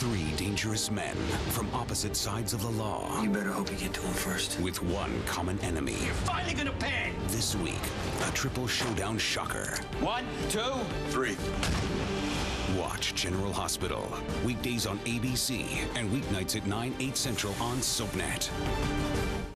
Three dangerous men from opposite sides of the law. You better hope you get to him first. With one common enemy. Finally gonna pay! This week, a triple showdown shocker. 1, 2, 3. Watch General Hospital. Weekdays on ABC and weeknights at 9, 8 Central on SoapNet.